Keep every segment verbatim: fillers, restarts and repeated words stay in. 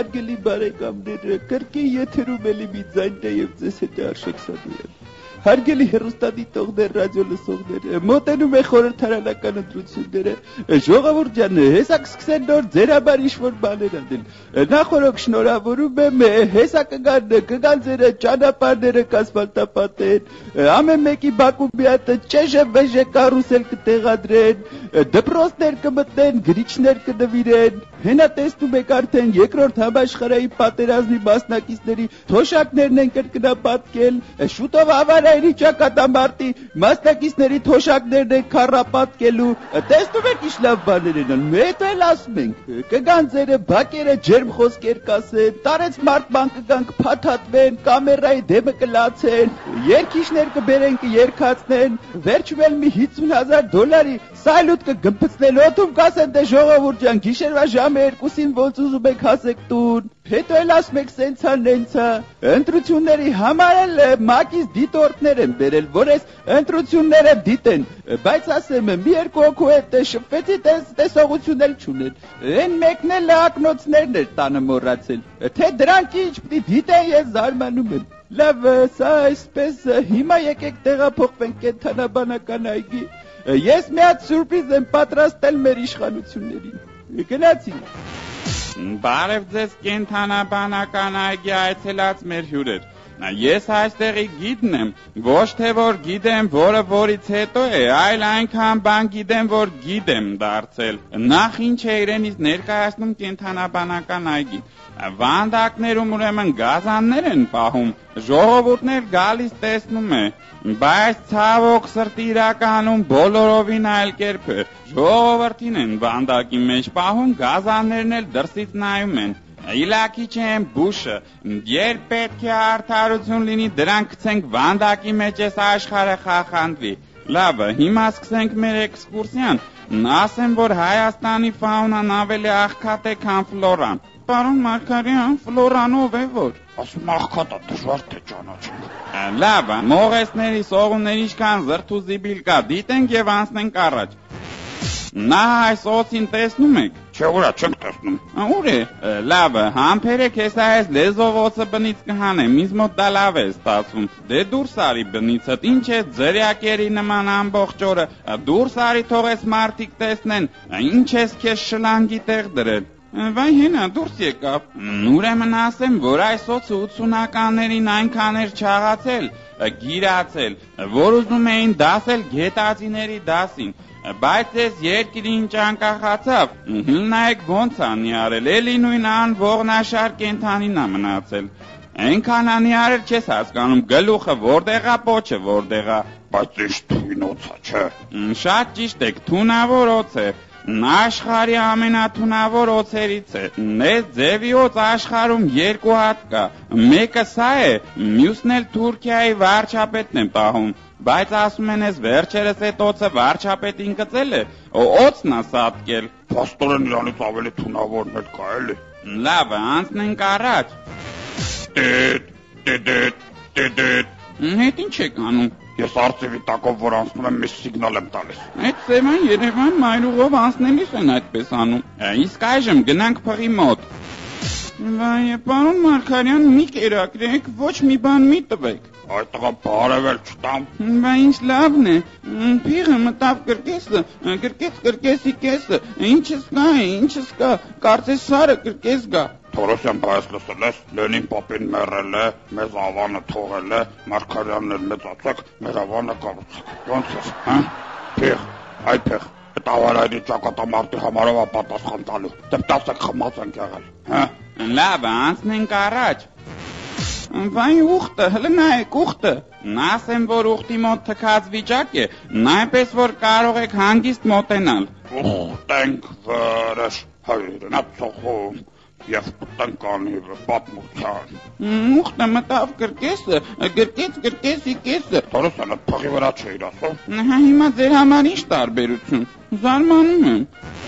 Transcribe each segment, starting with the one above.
Հարգելի բարեկամներ, կրկին եթերում էլի մի ձայնն է եւ ձեզ հետ Արշակ Սադոյան։ Հարգելի հեռուստադիտողներ, ռադիո լսողներ, մոտենում է խորհրդարանական ընտրությունները, ժողովուրդ ջան, հեսա կսկսեն նոր ձեր համար ինչ-որ բաներ անել։ Նախորդ շնորհավորում եմ, հեսա կգան, կգան ձեր ճանապարհները կասֆալտապատեն, ամեն մեկի բակում մի հատ ճեժը վեժը կարուսել կտեղադրեն, դպրոցներ կմտնեն, գրիչներ կնվիրեն, հենա տեսնում եք արդեն երկրորդ համաշխարհային պատերազմի մասնակիցների թոշակներն են կրկնապատկել, շուտով ավարայինի ճակատամարտի մասնակիցների թոշակներն են քառապատկելու, տեսնում եք ինչ լավ բաներ են անում, հետո էլ ասում ենք, կգան ձերը բակերը ջերմ խոսքեր կասեն, տարեց մարդման կգան կփաթաթվեն, կամերայի դեմը կլացեն, երգիչներ կբերեն կերկացնեն, վերջում էլ մի հիսուն հազար դոլարի սայլուտ կգմփցնեն, օդում կասեն դե ժողովուրդ ջան, գիշերվա ժամը երկուսին ոնց ուզում եք հասեք տուն, հետո էլ ասում եք սենցա նենցա, ընտրությունների համար էլ մակից դիտորդներ են բերել, որ այս ընտրությունները դիտեն, բայց ասեմ, մի երկու հոգու հետ շփվեցի, տեսողություն էլ չունեն, են մեկն էլ ակնոցներն էր տանը մոռացել, թե դրանք ինչ պիտի դիտեն, ես զարմանում եմ, լավ, սա այսպես, հիմա եկեք տեղափոխվենք կենդանաբանական այգի, ես մի հատ սուրպրիզ եմ պատրաստել մեր իշխանություններին, գնացինք։ Բարև ձեզ կենդանաբանական այգի այցելած մեր հյուրեր, ես այստեղի գիդն եմ, ոչ թե որ գիտեմ, որը որից հետո է, այլ այնքան բան գիտեմ, որ գիդ եմ դարձել, նախ ինչ է իրենից ներկայացնում կենդանաբանական այգին, վանդակներում ուրեմն գազաններ են պահում, ժողովուրդներ գալիս տեսնում է, բայց ցավոք սրտի իրականում բոլորովին այլ կերպ է, ժողովրդին են վանդակի մեջ պահում, գազաններն էլ դրսից նայում են, իլակի չեն բուշը, երբ պետք է արդարություն լինի, դրանք գցենք վանդակի մեջ էս աշխարհը խախանդվի, լավ, հիմա սկսենք մեր էքսկուրսիան, ասեմ, որ Հայաստանի ֆաունան ավելի աղքատ է, քան ֆլորան, պարոն Մարգարյան, ֆլորանով է որ, ասում աղքատը դժվար թե ճանաչենք, լավ, մողեսների, սողունների ինչքան զրթուզիբիլ կա, դիտենք եւ անցնենք առաջ, նա այս օծին տեսնում եք, չէ ուրա չենք տեսնում, ուր է, լավ, համբերեք հեսա այս լեզով օծը բնից կհանեմ, ինձ մոտ դա լավ է ստացվում, դե դուրս արի բնիցդ, ինչ է ձրյակերի նման ամբողջ օրը, դուրս արի թող այս մարդիկ տեսնեն, ինչ ես քեզ շլանգի տեղ դրել, վայ հենա դուրս եկավ, ուրեմն ասեմ, որ այս օծը ութսունականներին այնքան էր չաղացել, գիրացել, որ ուզում էին դասել գետածիների դասին, բայց ես երկիրին ճանկախացավ, նայեք ոնց անի արել, էլի նույն անողնաշար կենդանին ա մնացել, այնքան անի արել չես հասկանում, գլուխը որտեղ ա, պոչը որտեղ ա, բայց ճիշտ թույն օծա չէ, շատ ճիշտ եք, թունավոր օծ է, աշխարհի ամենաթունավոր օծերից է, նես ձևի օծ աշխարհում երկու հատ կա, մեկը սա է, մյուսն էլ Թուրքիայի վարչապետն է պահում, բայց ասում են ես վերջերս այդ օծը վարչապետին գծել է, օծն է սատկել, փաստորեն իրանից ավելի թունավորն էլ կա էլի, լավ, անցնենք առաջ, դեդ, դեդ, դեդ, հետ ինչ եք անում, ես արծիվի տակով որ անցնում եմ մի սիգնալ եմ տալիս, այդ Սևան Երևան մայրուղով անցնելիս են այդպես անում, իսկ այժմ գնանք փղի մոտ, վայ, պարոն Մարգարյան մի կերակրեք, ոչ մի բան մի տվեք, այդ տղա բարևել չտամ, բա ինչ լավն է, փիղը մտավ կրկեսը, կրկես կրկեսի կեսը, ինչս կա, ինչս կա, կարծես սարը կրկես գա, Թորոսյան բայս լսել ես, Լենին պապին մեռել է, մեզ ավանը թողել է, Մարգարյանն էլ մեծացեք, մեր ավանը կառուցեք, ոնց ես, հա, փիղ, այ փիղ, այդ ավարայինի ճակատամարտի համարով ա պատասխան տալու, դեպ տասեք խմած ենք եղել, հա, լավ, անցնենք առաջ, վայ ուխտը, հլը նայեք ուխտը, ասեմ, որ ուխտի մոտ թքած վիճակ է, նայպես, որ կարող եք հանգիստ մոտենալ, ուխտենք վրաշ, հայրենատ ծոխում, Եվ տնկանի պատմության, ուխտը մտավ կրկեսը, գրկեց կրկեսի կեսը, Թորոսյանը փղի վրա չէիր ասում, հիմա ձեր համար ինչ տարբերություն, զարմանում եմ,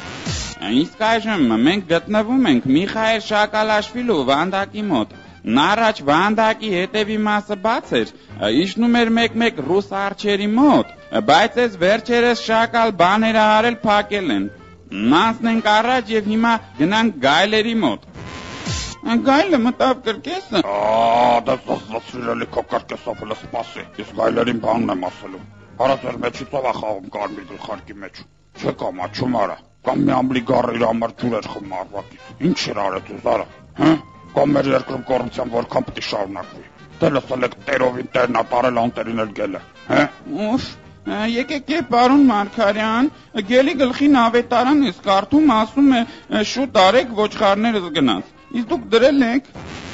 իսկ այժմ մենք գտնվում ենք Միխայել Շակալաշվիլու վանդակի մոտ, նա առաջ վանդակի հետևի մասը բաց էր, իջնում էր մեկ-մեկ ռուս արջերի մոտ, բայց այս վերջերս շակալ բաները արել փակել են, Անցնենք առաջ եւ հիմա գնանք գայլերի մոտ, Գայլը մտավ կրկեսը։ Ա, դա զսրելի քո կրկեսով հələ սպասի։ Իսկ գայլերին բանն եմ ասելու։ Արա ձեր մեջից ով է խաղում կարմիր գլխարկի մեջ։ Չեք ամաչում արա։ Կամ մի ամլի գառը իր համար ջուր էր խմում արվակից։ Ինչ էր արել դու զարա։ Հա։ Կամ մեր երկրում կոռուպցիան որքան պետք է շարունակվի։ Դե լսել եք տերովին տերն ապարել անտերին էլ գելը։ Հա։ Ուֆ։ Եկեք է պարոն Մարգարյան, գելի գլխին ավետարան ես կարդում, ասում է շուտ արեք ոչխարներս գնաց։ Իսկ դուք դրել եք։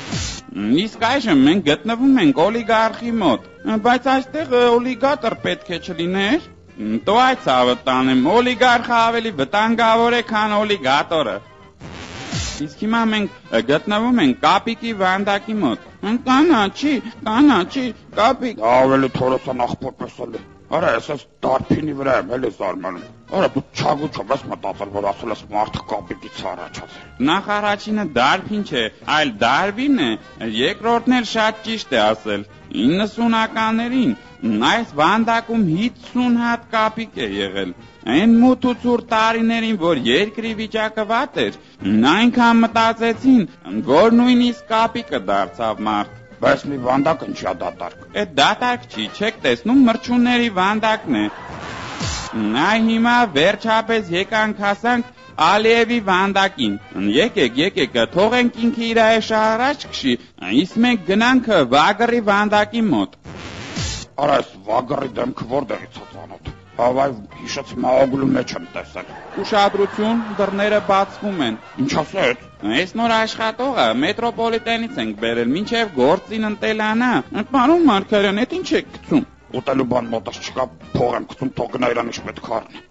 Իսկ այժմ մենք գտնվում ենք օլիգարխի մոտ, բայց այստեղ օլիգատոր պետք է չլիներ։ Դու այդ ցավը տանեմ, օլիգարխը ավելի վտանգավոր է, քան օլիգատորը։ Իսկ հիմա մենք գտնվում ենք Կապիկի վանդակի մոտ։ Կանաչի, կանաչի, Կապիկ։ Ավելի թորոսան աղբոր պես է։ Արա, ես դարբինի վրա եմ էլ զարմանում։ Արա, դու չագուչով ես մտածել, որ ասել ես մարդը Կապիկից առաջացել։ Նախ առաջինը դարբին չէ, այլ դարբին է, երկրորդն էլ շատ ճիշտ է ասել։ իննսունականներին այս վանդակում հինգ հատ Կապիկ է եղել։ Այն մութ ու ցուրտ տարիներին, որ երկրի վիճակը վատ էր, այնքան մտածեցին, որ նույնիսկ Կապիկը դարձավ մարդ։ Բայց մի վանդակ ինչա դատարկ։ Այդ դատարկ չի, չեք տեսնում մրջունների վանդակն է։ Այ հիմա վերջապես եկանք հասանք Ալիևի վանդակին։ Եկեք, եկեք, թողենք ինքը իր շահառաջ քշի, իսկ մենք գնանք Վագրի վանդակի մոտ։ Արա, այս Վագրի դեմքը որտեղից է ծանոթ։ Հավայ հիշեց Մաոգլու մեջ եմ տեսել։ Ուշադրություն, դռները բացվում են։ Ինչ ասեց։ Այս նոր աշխատողը մետրոպոլիտենից ենք բերել, մինչև գործին ընտելանա։ Պարոն Մարգարյան, այդ ինչ եք գցում։ Ուտելու բան մոտս չկա, փող եմ գցում, թող գնա իրան ինչ պետք առնի։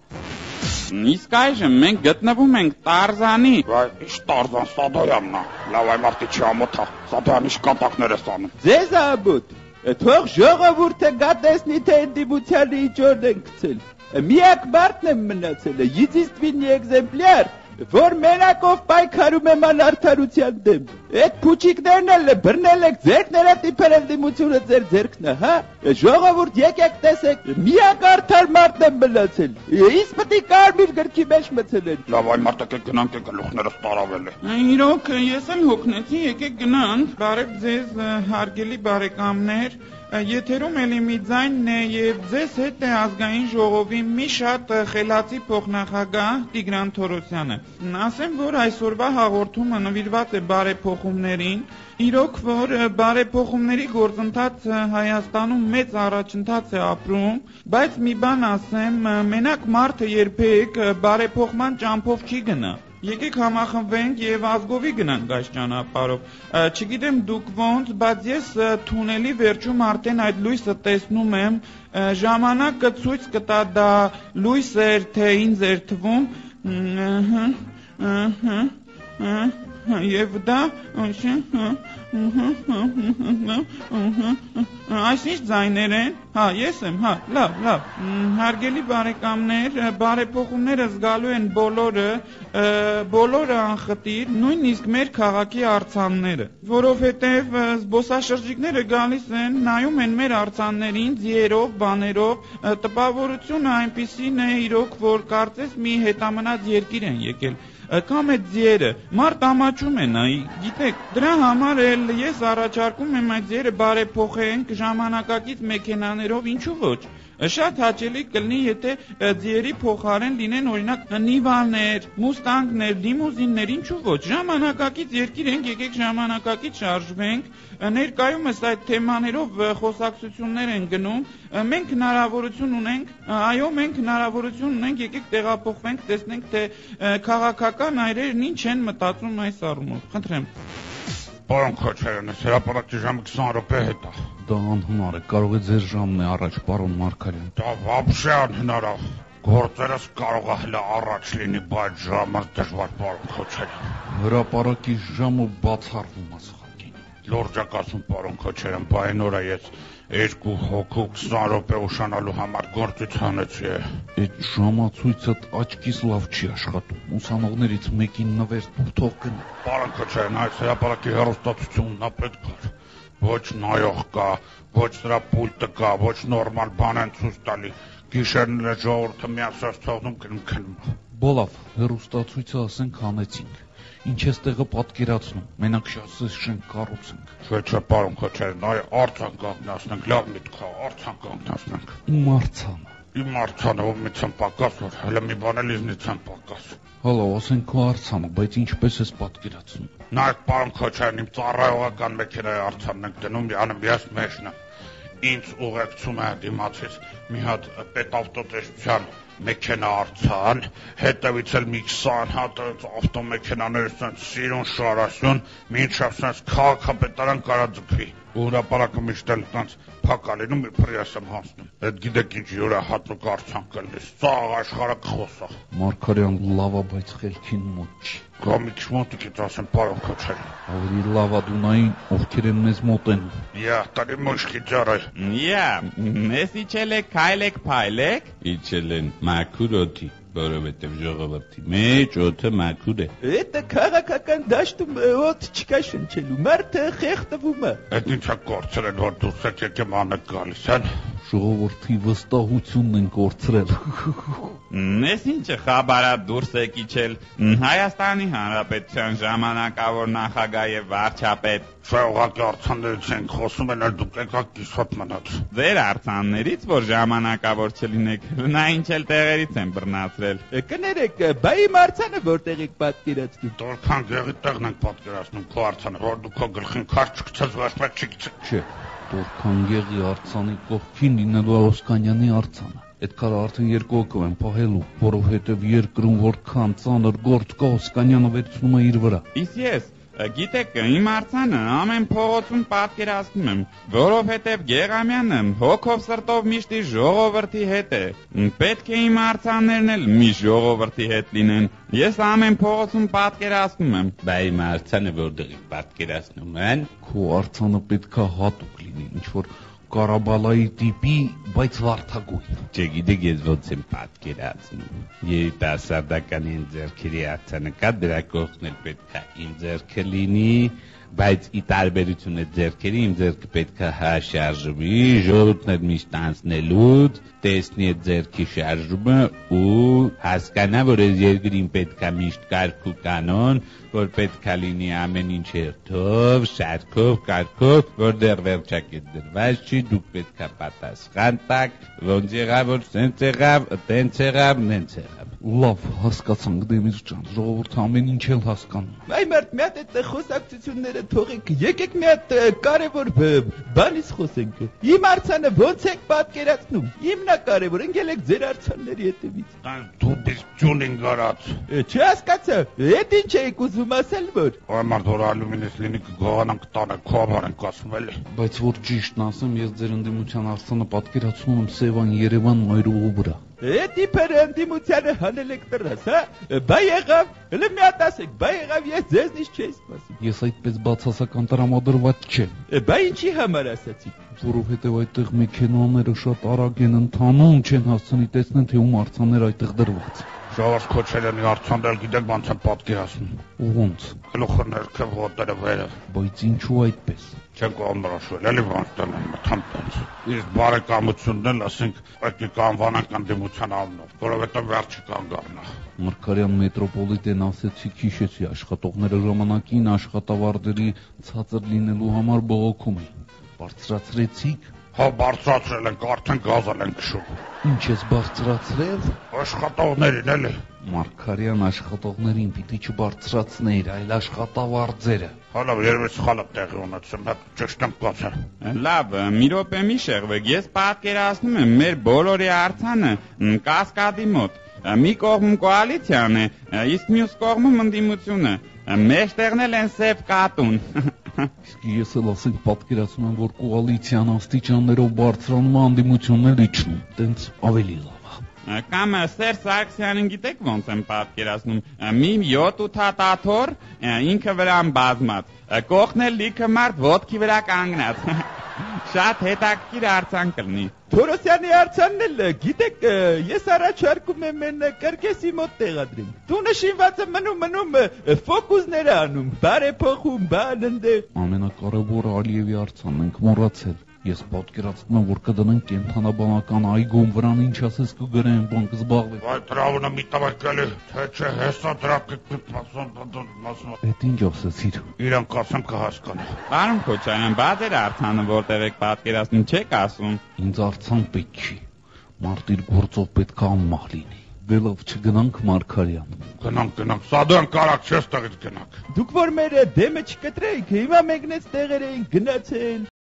Իսկ այժմ մենք գտնվում ենք Տարզանի։ Վայ, ինչ Տարզան, Սադոյանն է։ Լավ, այ մարդի չի ամոթա։ Սադոյանի շկատակներ ես անում։ Ձեզ ամոթ։ Թող ժողովուրդը գտեսնի, թե ընդդիմությանը ինչ օրն են գցել։ Միակ մարդն եմ մնացել, единственный էկզեմպլյար, որ մենակով պայքարում եմ անարդարության դեմ։ Այդ փուչիկներն էլ բռնել եք, ձերքները տիպել ընդդիմությունը ձեր ձերքն է, հա։ Ժողովուրդ եկեք տեսեք, միակ արդար մարդն եմ մնացել։ Իսկ պետք է կարմիր գրքի մեջ մցել են։ Լավ, այ մարդիկ գնանք է գլուխներս տարավել է։ Իրոք, ես էլ հոգնեցի, եկեք գնանք։ Բարև ձեզ, հարգելի բարեկամներ։ Եթերում էլի մի ձայնն է և ձեզ հետ է ազգային ժողովի մի շատ խելացի փոխնախագահ Տիգրան Թորոսյանը։ Ասեմ, որ այսօրվա հաղորդումը նվիրված է բարեփոխումներին, իրոք որ բարեփոխումների գործընթաց Հայաստանում մեծ առաջընթաց է ապրում, բայց մի բան ասեմ, մենակ մարդը երբեք բարեփոխման ճամփով չի գնա։ Եկեք համախմբվենք եւ ազգովի գնանք այս ճանապարհով։ Չգիտեմ դուք ոնց, բայց ես թունելի վերջում արդեն այդ լույսը տեսնում եմ, ժամանակը ցույց կտա դա լույս էր, թե ինձ էր թվում։ Եվ դա այս ինչ ձայներ են։ Հա, ես եմ, հա, լավ, լավ։ Հարգելի բարեկամներ, բարեփոխումները զգալու են բոլորը, բոլորը անխտիր, նույնիսկ մեր քաղաքի արձանները, որովհետև զբոսաշրջիկները գալիս են, նայում են մեր արձաններին, ձիերով, բաներով, տպավորությունը այնպիսին է իրոք, որ կարծես մի հետամնաց երկիր են եկել։ Կամ այդ ձիերը, մարդ ամաչում է նայի, գիտեք, դրա համար էլ ես առաջարկում եմ այդ ձիերը բարեփոխենք ժամանակակից մեքենաներով, ինչու ոչ։ Շատ հաճելի կլինի, եթե ձիերի փոխարեն լինեն օրինակ նիվաներ, մուստանգներ, լիմուզիններ, ինչու ոչ։ Ժամանակակից երկիր ենք, եկեք ժամանակակից շարժվենք, ներկայումս այդ թեմաներով խոսակցություններ են գնում, մենք հնարավորություն ունենք, այո, մենք հնարավորություն ունենք, եկեք տեղափոխվենք, տեսնենք, թե քաղաքական այրերն ինչ են մտածում այս առումով։ Խնդրեմ։ Պարոն Քոչարյան, հրապարակի ժամը քսան րոպե հետ է։ Դա անհնար է, կարող է ձեր ժամն է առաջ, պարոն Մարգարյան։ Դա вообще անհնար է։ Գործերս կարող է հələ առաջ լինի, բայց ժամը դժվար, պարոն Քոչարյան։ Հրապարակի ժամը բացառվում է սխալքին։ Լորջակ ասում, պարոն Քոչարյան, բա այն օրը ես երկու հոգու քսան րոպե ուշանալու համար գործից հանեցի։ Այդ ժամացույցը աչքիս լավ չի աշխատում։ Ուսանողներից մեկին նվեր թող գնա։ Պարոն Քոչարյան, այս հրապարակի հեռուստացությունն է պետք է։ Ոչ նայող կա, ոչ դրա պուլտը կա, ոչ նորմալ բան են ցույց տալի։ Գիշերները ժողովուրդը միասրած թողնում գնում քնում։ Բոլավ, հեռուստացույցը ասենք հանեցինք։ Ինչ ես տեղը պատկերացնում։ Մենակ շասես շենք կառուցենք։ Չէ, չէ, պարոն Քոչարյան, այ արցան կանգնացնենք, լավ միտք է, արցան կանգնացնենք։ Իմ արցանը։ Իմ արցանը ով մի ցան պակաս, որ հələ մի բան էլ իզնի ցան պակաս։ Հալա, ասենք քո արցանը, բայց ինչպես ես պատկերացնում։ Նայեք, պարոն Քոչարյան, իմ ծառայողական մեքենայի արցանն ենք դնում, անում ես մեջն։ Ինձ ուղեկցում է դիմացից մի հատ պետավտոտեսության մեքենա արցան, հետևից էլ մի քսան հատ ավտոմեքենաներից են սիրուն շարասյուն, մինչև սենց քաղաքապետարան կարա ձգվի։ Ու հրապարակը միշտ էլ տենց փակ է լինում, իբր ես եմ հասնում։ Այդ գիտեք ինչ յուրահատուկ արցան կլինի, ծաղ աշխարհը կխոսա։ Մարգարյան լավ է, բայց խելքին մոտ չի։ Գամիչ մոտիկից ասեմ, պարոն Քոչարյան։ Ավելի լավ է դունային, ովքեր են մեզ մոտենում։ Յա, տարի մոշկի ջարայ։ Յա, մեզ իջել եք, քայլեք, փայլեք, իջել են մաքուր օդի, որովհետև ժողովրդի մեջ օդը մաքուր է։ Էդը քաղաքական դաշտում օդ չկա շնչելու, մարդը խեղդվում է։ Այդ ինչա կորցրել, որ դուրս եք եկեմ անեք գալիս են։ Ժողովրդի վստահությունն են կորցրել։ Ես ինչը խաբարա դուրս եք իջել Հայաստանի Հանրապետության ժամանակավոր նախագահ եւ վարչապետ։ Չէ, ուղղակի արցաններից ենք խոսում, են դուք եկաք կիսոտ մնաց։ Ձեր արցաններից, որ ժամանակավոր չլինեք, նա ինչ էլ տեղերից են բռնացրել։ Կներեք, բա իմ արցանը որտեղ եք պատկերացնում։ Որքան գեղի տեղն ենք պատկերացնում քո արցանը, որ դու քո գլխին քարտ չգցես, ոչ մեկ չգցես։ Չէ, որքան գեղի արցանի կողքին լինելու Օսկանյանի արցանը։ Այդ կարը արդեն երկու հոգով են պահելու, որովհետև երկրում որքան ծանր գործ կա, Օսկանյանը վերցնում է իր վրա։ Իսկ ես, գիտեք, իմ արցանը ամեն փողոցում պատկերացնում եմ, որովհետև Գեղամյանը հոգով սրտով միշտ իր ժողովրդի հետ է։ Պետք է իմ արցաններն էլ միշտ ժողովրդի հետ լինեն։ Ես ամեն փողոցում պատկերացնում եմ, բայց իմ արցանը որտեղ պատկերացնում են։ Քո արցանը պետքա հատուկ լինի, ինչ որ Կարաբալայի տիպի, բայց վարդագույն։ Չգիտեք ես ոնց եմ պատկերացնում։ Երիտասարդական իմ ձեռքերի արցանը կա, դրա կողքն էլ պետք է իմ ձեռքը լինի, բայց ի տարբերություն այդ ձեռքերի իմ ձեռքը պետք է հա շարժվի, ժողովուրդն էլ միշտ անցնելուց տեսնի այդ ձեռքի շարժումը ու հասկանա, որ այս երկրին պետք է միշտ կարգ ու կանոն, որ պետք է լինի ամեն ինչ հերթով, շարքով, կարգով, որ դեռ վերջակետ դրված չի, դուք պետք է պատասխան տաք, ոնց եղավ, որ սենց եղավ, տենց եղավ, նենց եղավ։ Լավ, հասկացանք Դեմիր ջան, ժողովուրդը ամեն ինչ էլ հասկանում։ Այ մարդ մի հատ այդ խոսակցությունները թողեք, եկեք մի հատ կարևոր բանից խոսենք։ Իմ արցանը ոնց եք պատկերացնում։ Իմն է կարևոր, ընկել եք ձեր արցանների հետևից։ Դու դիստյունինգ արած։ Չհասկացա, այդ ինչ եք ուզում ասել, որ։ Ոայ մարդ որ ալյումինից լինի կգողանանք տանը, քոբար ենք ասում էլի։ Բայց որ ճիշտն ասեմ, ես ձեր ընդդիմության արցանը պատկերացնում եմ Սևան Երևան մայրուղու վրա։ Էդ իբր ընդդիմությանը հանել եք դրած, հա։ Բա եղավ, հələ մի հատ ասեք, բա եղավ, ես ձեզնից չէի սպասում։ Ես այդպես բացասական տրամադրված չեմ։ Բա ինչի համար ասացիք։ Որովհետև այդտեղ մեքենաները շատ արագ են ընթանում, չեն հասցնի տեսնեն, թե ում արցաններ այդտեղ դրված։ Ժողովուրդ Քոչարյանի արցանն էլ գիտեք ոնց են պատկերացնում։ Ոնց։ Գլուխը ներքև, ոտերը վերև։ Բայց ինչու այդպես։ Չեն կողմնորոշվել, էլի ոնց տանեն մթան տենց։ Իսկ բարեկամությունն էլ, ասենք, պետք է կանվանանք ընդդիմության անունով, որովհետև վերջը կան գառնա։ Մարգարյան մետրոպոլիտեն ասեցի քիշեցի աշխատողները ժամանակին աշխատավարձերի ցածր լինելու համար բողոքում էին։ Բարձրացրեցիք։ Հա բարձրացրել ենք, արդեն գազալ ենք քշում։ Ինչ ես բարձրացրել։ Աշխատողներին էլի։ Մարգարյան աշխատողներին պիտի չբարձրացներ, այլ աշխատավարձերը։ Հալա երբ սխալը տեղի ունեցեմ, հա ճիշտ եմ կասել։ Լավ, մի րոպե մի շեղվեք, ես պատկերացնում եմ մեր բոլորի արցանը Կասկադի մոտ։ Մի կողմում կոալիցիան է, իսկ մյուս կողմում ընդդիմությունը։ Մեջտեղն էլ են սև կատուն։ Իսկ ես էլ ասենք պատկերացնում եմ, որ կոալիցիան աստիճաններով բարձրանում է, ընդդիմությունն էլ իջնում, տենց ավելի լավ։ Կամ Սերժ Սարգսյանին գիտեք ոնց եմ պատկերացնում, մի յոթ ութ աթոռ, ինքը վրան բազմած, կողքնել լիքը մարդ ոտքի վրա կանգնած։ Շատ հետաքրքիր արցան կլինի։ Թորոսյանի արցանն էլ գիտեք, ես առաջարկում եմ են կրկեսի մոտ տեղադրեմ։ Տունը շինվածը մնում մնում ֆոկուսները անում, բարեփոխում, բան ընդեղ։ Ամենակարևորը Ալիևի արցանն ենք մոռացել։ Ես պատկերացնում եմ, որ կդնեն կենթանաբանական այգում, վրան ինչ ասես կգրեն, բան կզբաղվի։ Վայ դրավունը մի տվեք էլի, թե չէ հեսա դրապ կպասում։ Էդ ինչ ասեցիր։ Իրանք ասեմ կհասկանա։ Պարոն Քոչարյան, բա դեր արտանը որտեղ եք պատկերացնում, չեք ասում։ Ինձ արձան պետք չի։ Մարդ իր գործով պետք է անմահ լինի։ Դե լավ չգնանք Մարգարյան։ Գնանք, գնանք, սադան կարակ չես տեղից գնանք։ Դուք որ մեր դեմը չկտրեիք, հիմա մեկնեց տեղեր էինք գնացել,